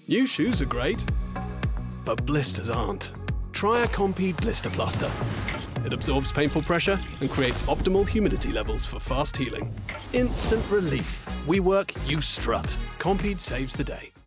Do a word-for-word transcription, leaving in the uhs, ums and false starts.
New shoes are great, but blisters aren't. Try a Compeed Blister Plaster. It absorbs painful pressure and creates optimal humidity levels for fast healing. Instant relief. We work, you strut. Compeed saves the day.